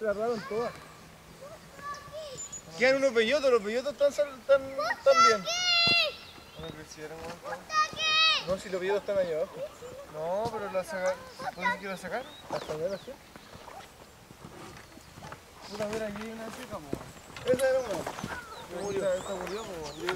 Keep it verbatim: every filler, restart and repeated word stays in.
Se la robaron todas. Quedan unos bellotos, los bellotos están, sal- están, están bien. No crecieron, weón. No, si los bellotos están allá abajo. No, pero la sacaron. ¿Dónde que la sacaron? Hasta ver así. Puta, mira, aquí hay una chica, po. Esa era una. Esta, esta murió, po.